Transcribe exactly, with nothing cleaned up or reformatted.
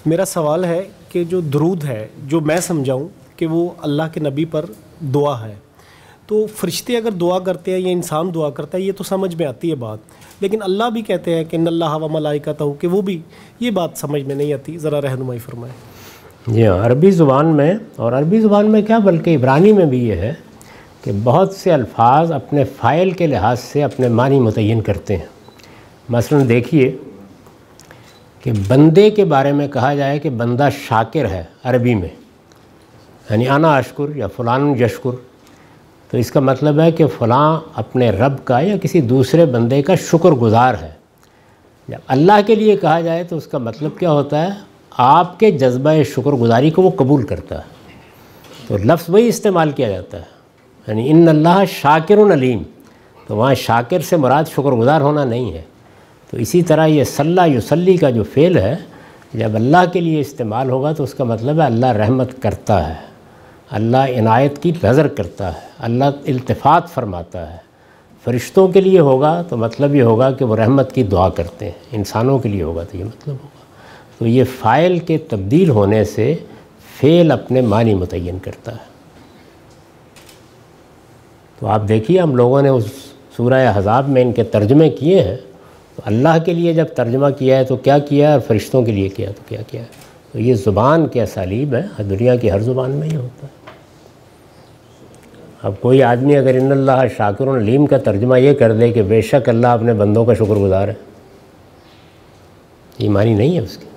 میرا سوال ہے کہ جو درود ہے جو میں سمجھاؤں کہ وہ اللہ کے نبی پر دعا ہے، تو فرشتے اگر دعا کرتے ہیں یا انسان دعا کرتا ہے یہ تو سمجھ میں آتی ہے بات، لیکن اللہ بھی کہتے ہیں کہ ان اللہ و ملائکتہ کہ وہ بھی، یہ بات سمجھ میں نہیں آتی، ذرا رہنمائی فرمائیں۔ جی ہاں، عربی زبان میں، اور عربی زبان میں کیا بلکہ عبرانی میں بھی یہ ہے کہ بہت سے الفاظ اپنے فاعل کے لحاظ سے اپنے معنی متعین کرتے ہیں۔ مثلا دیکھیے کہ بندے کے بارے میں کہا جائے کہ بندہ شاکر ہے عربی میں، یعنی انا اشکر یا فلان یشکر، تو اس کا مطلب ہے کہ فلاں اپنے رب کا یا کسی دوسرے بندے کا شکر گزار ہے۔ جب اللہ کے لیے کہا جائے تو اس کا مطلب کیا ہوتا ہے؟ آپ کے جذبہ شکر گزاری کو وہ قبول کرتا ہے، تو لفظ وہی استعمال کیا جاتا ہے، یعنی ان اللہ شاکر علیم، تو وہاں شاکر سے مراد شکر گزار ہونا نہیں ہے۔ تو اسی طرح یہ صلی یصلی کا جو فعل ہے جب اللہ کے لیے استعمال ہوگا تو اس کا مطلب ہے اللہ رحمت کرتا ہے، اللہ عنایت کی نظر کرتا ہے، اللہ التفات فرماتا ہے۔ فرشتوں کے لیے ہوگا تو مطلب یہ ہوگا کہ وہ رحمت کی دعا کرتے ہیں، انسانوں کے لیے ہوگا تو یہ مطلب ہوگا۔ تو یہ فاعل کے تبدیل ہونے سے فعل اپنے معنی متعین کرتا ہے۔ تو آپ دیکھیے ہم لوگوں نے اس سورہ احزاب میں ان کے ترجمے کیے ہیں، تو اللہ کے لیے جب ترجمہ کیا ہے تو کیا کیا ہے، اور فرشتوں کے لیے کیا تو کیا کیا ہے۔ تو یہ زبان کے اسالیب ہے، دنیا کی ہر زبان میں یہ ہوتا ہے۔ اب کوئی آدمی اگر ان اللہ شاکر علیم کا ترجمہ یہ کر دے کہ بے شک اللہ اپنے بندوں کا شکر گزار ہے، یہ معنی نہیں ہے اس کی۔